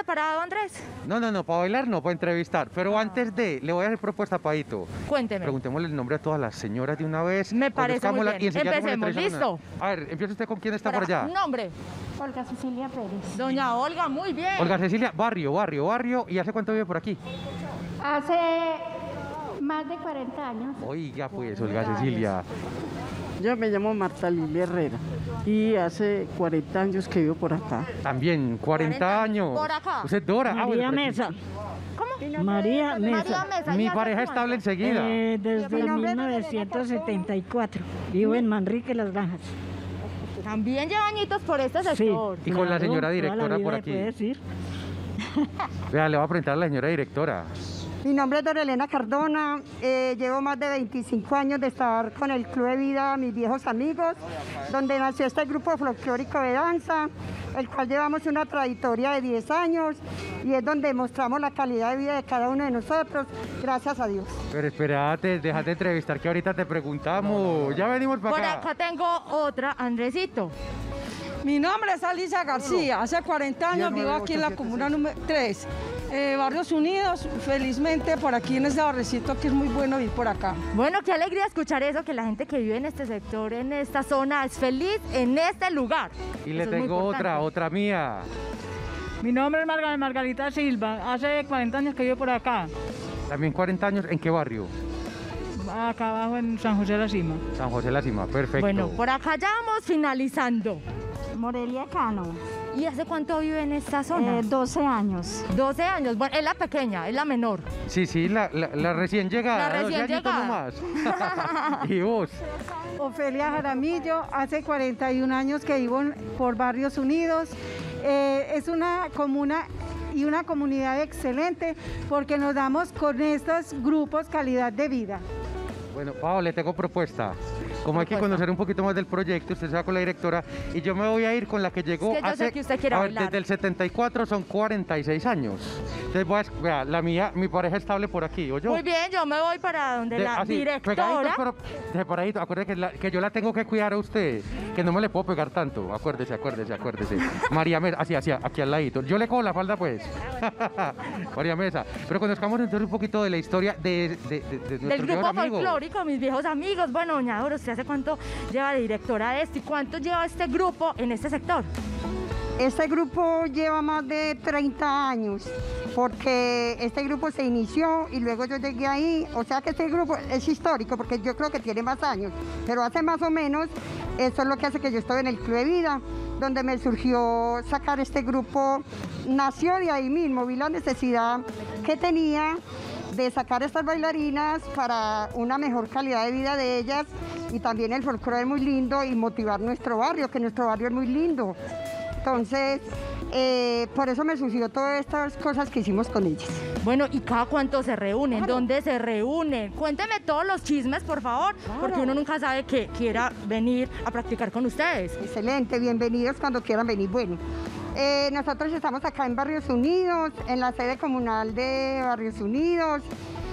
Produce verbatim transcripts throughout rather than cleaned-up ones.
preparado, Andrés? No, no, no, para bailar no, para entrevistar. Pero Ah. antes de, le voy a hacer propuesta a Paito. Cuénteme. Preguntémosle el nombre a todas las señoras de una vez. Me parece muy conozcámosla bien. y enseñámosle Empecemos, tres a una. ¿listo? A ver, empieza usted con quién está Para- por allá. Nombre. Olga Cecilia Pérez. Doña Olga, muy bien. Olga Cecilia, barrio, barrio, barrio. ¿Y hace cuánto vive por aquí? Hace más de cuarenta años. Oiga, pues, Olga Cecilia. Yo me llamo Marta Lilia Herrera y hace cuarenta años que vivo por acá. También, cuarenta cuarenta años. por acá. Usted Dora. Ah, bueno, María por aquí. Mesa. ¿Cómo? María María Mesa. Mesa. ¿y Mi hace pareja cuánto? estable enseguida. Eh, desde Mi nombre es mil novecientos setenta y cuatro. Vivo en Manrique, Las Granjas. También lleva añitos por este sector. Y con la claro, señora toda la directora vida por le aquí. puede decir. Vea, le voy a presentar a la señora directora. Mi nombre es Dora Elena Cardona, eh, llevo más de veinticinco años de estar con el Club de Vida Mis Viejos Amigos, donde nació este grupo folclórico de danza, el cual llevamos una trayectoria de diez años y es donde mostramos la calidad de vida de cada uno de nosotros, gracias a Dios. Pero espérate, déjate entrevistar que ahorita te preguntamos. Ya venimos para Por acá. acá tengo otra, Andresito. Mi nombre es Alicia García, hace cuarenta años vivo aquí en la comuna número tres, eh, Barrios Unidos, felizmente por aquí en este barrecito que es muy bueno vivir por acá. Bueno, qué alegría escuchar eso, que la gente que vive en este sector, en esta zona, es feliz en este lugar. Y le Eso es muy tengo otra, importante. otra mía. Mi nombre es Marga- Margarita Silva. Hace cuarenta años que vivo por acá. También cuarenta años, ¿en qué barrio? Acá abajo en San José de la Cima. San José de la Cima, perfecto. Bueno, por acá ya vamos finalizando. Morelia Cano. ¿Y hace cuánto vive en esta zona? Eh, doce años. doce años. Bueno, es la pequeña, es la menor. Sí, sí, la, la, la recién llegada. La recién doce añitos llegada. nomás. ¿Y vos? Ofelia Jaramillo, hace cuarenta y un años que vivo en- por Barrios Unidos. Eh, es una comuna y una comunidad excelente porque nos damos con estos grupos calidad de vida. Bueno, Pablo, le tengo propuesta. Como hay que Propuesta. conocer un poquito más del proyecto, usted se va con la directora y yo me voy a ir con la que llegó Es que yo sé hace... que usted quiere a ver, bailar. desde el setenta y cuatro son cuarenta y seis años. Entonces, voy a, vea, la mía, mi pareja estable por aquí, ¿o yo? Muy bien, yo me voy para donde De- la así, directora. pegaditos, pero separaditos. Acuérdese que, la- que yo la tengo que cuidar a usted, que no me le puedo pegar tanto. Acuérdese, acuérdese, acuérdese. María Mesa, así, así, aquí al ladito. Yo le cojo la falda, pues. María Mesa. Pero conozcamos entonces un poquito de la historia de, de, de, de nuestros Del grupo viejos amigos. folclórico, mis viejos amigos. Bueno, doña Dora, ¿usted hace cuánto lleva de directora de esto y cuánto lleva este grupo en este sector? Este grupo lleva más de treinta años, porque este grupo se inició y luego yo llegué ahí, o sea que este grupo es histórico, porque yo creo que tiene más años, pero hace más o menos, eso es lo que hace que yo estoy en el Club de Vida, donde me surgió sacar este grupo, nació de ahí mismo, vi la necesidad que tenía de sacar estas bailarinas para una mejor calidad de vida de ellas y también el folclore es muy lindo y motivar nuestro barrio, que nuestro barrio es muy lindo. Entonces, eh, por eso me surgió todas estas cosas que hicimos con ellas. Bueno, ¿y cada cuánto se reúnen? ¿Dónde se reúnen? Cuénteme todos los chismes, por favor, porque uno nunca sabe que quiera venir a practicar con ustedes. Excelente, bienvenidos cuando quieran venir. Bueno, eh, nosotros estamos acá en Barrios Unidos, en la sede comunal de Barrios Unidos,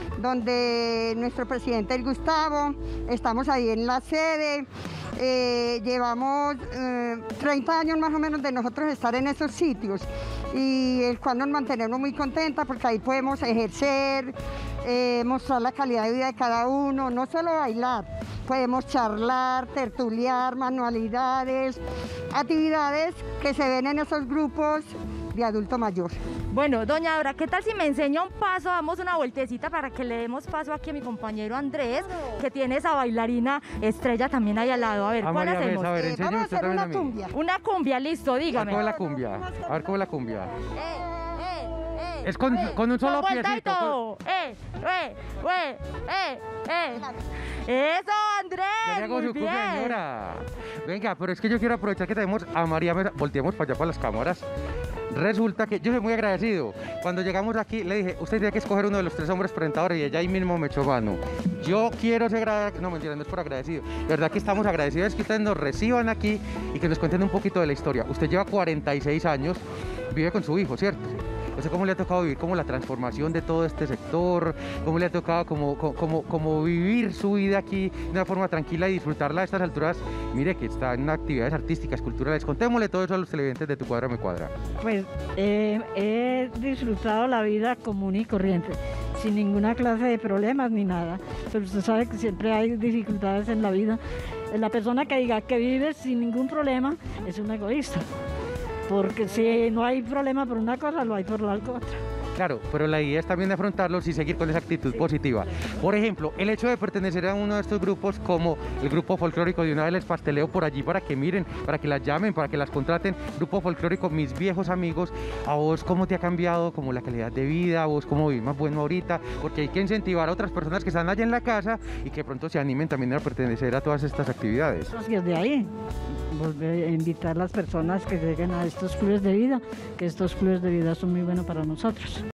donde nuestro presidente es Gustavo, estamos ahí en la sede. Eh, llevamos eh, treinta años más o menos de nosotros estar en esos sitios y el cual nos mantenemos muy contentas porque ahí podemos ejercer, eh, mostrar la calidad de vida de cada uno, no solo bailar, podemos charlar, tertuliar, manualidades, actividades que se ven en esos grupos de adulto mayor. Bueno, doña Dora, ¿qué tal si me enseña un paso? Damos una vueltecita para que le demos paso aquí a mi compañero Andrés, que tiene esa bailarina estrella también ahí al lado. A ver, A ¿cuál María hacemos? Mesa, a ver, Eh, enséñeme vamos a usted hacer también a una mí. cumbia. Una cumbia, listo, A ver dígame. cómo es la cumbia. A ver cómo es la cumbia. Eh, eh, eh, Es con- eh, con un solo vuelta y piecito, todo. Eh, eh, eh, eh, eh. Eso, Andrés. Ya le hago muy su cumbia, bien. señora. Venga, pero es que yo quiero aprovechar que tenemos a María Mesa. Volteemos para allá para las cámaras. Resulta que yo soy muy agradecido. Cuando llegamos aquí, le dije, usted tiene que escoger uno de los tres hombres presentadores y ella ahí mismo me echó mano. Yo quiero ser agradecido. No, mentira, no es por agradecido. De verdad que estamos agradecidos es que ustedes nos reciban aquí y que nos cuenten un poquito de la historia. Usted lleva cuarenta y seis años, vive con su hijo, ¿cierto? ¿Usted cómo le ha tocado vivir como la transformación de todo este sector? ¿Cómo le ha tocado como, como, como vivir su vida aquí de una forma tranquila y disfrutarla a estas alturas? Mire que está en actividades artísticas, culturales. Contémosle todo eso a los televidentes de Tu Cuadra Me Cuadra. Pues eh, he disfrutado la vida común y corriente, sin ninguna clase de problemas ni nada. Pero usted sabe que siempre hay dificultades en la vida. La persona que diga que vive sin ningún problema es un egoísta. Porque si no hay problema por una cosa, lo hay por la otra. Claro, pero la idea es también de afrontarlos y seguir con esa actitud sí, positiva. Por ejemplo, el hecho de pertenecer a uno de estos grupos como el grupo folclórico, de una vez les pasteleo por allí para que miren, para que las llamen, para que las contraten. Grupo folclórico, mis viejos amigos, ¿a vos cómo te ha cambiado como la calidad de vida? ¿A vos cómo vivís más bueno ahorita? Porque hay que incentivar a otras personas que están allá en la casa y que pronto se animen también a pertenecer a todas estas actividades. Desde ahí, volver a invitar a las personas que lleguen a estos clubes de vida, que estos clubes de vida son muy buenos para nosotros.